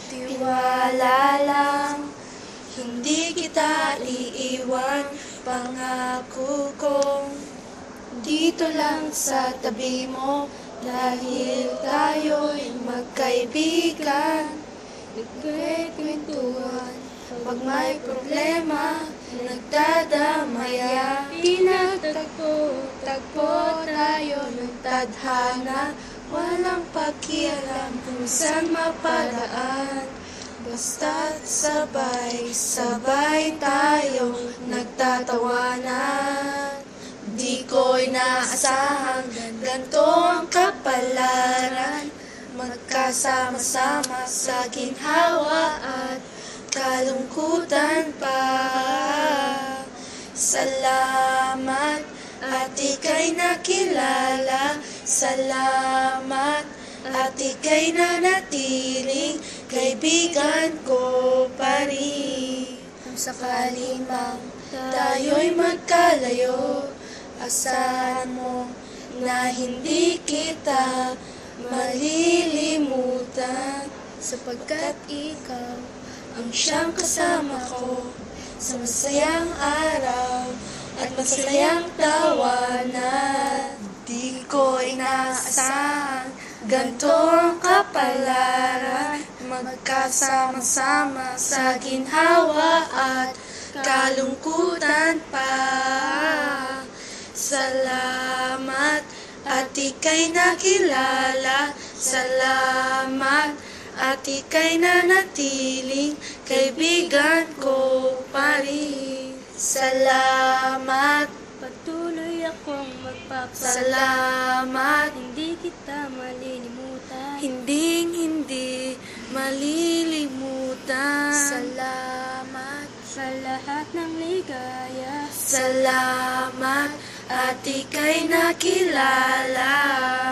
Tiwala lang, hindi kita iiwan. Pangako kong dito lang sa tabi mo, dahil tayo'y magkaibigan. Nagkikwentuhan pag may problema, nagdadamayan. Pinagtagpo tayo ng tadhana, walang pakialam kung saan mapadaan. Basta't sabay-sabay tayong nagtatawanan. Di ko inaasahang ganito ang kapalaran, magkasama-sama sa ginhawa at kalungkutan pa. Salamat at ika'y nakilala, salamat at ika'y nanatiling kaibigan ko pa rin. Kung sakaling mang tayo'y magkalayo, asahan mo na hindi kita malilimutan, sapagkat ikaw ang siyang kasama ko sa masayang araw at masayang tawanan. Di ko inaasahan ganito ang kapalaran, magkasama-sama sa ginhawa at kalungkutan pa. Salamat at ika'y nakilala, salamat at ika'y nanatiling kaibigan ko pa rin. Salamat, Patuloy akong salamat, hindi kita malilimutan. hindi malilimutan. Salamat sa lahat ng ligaya. Salamat at ika'y nakilala.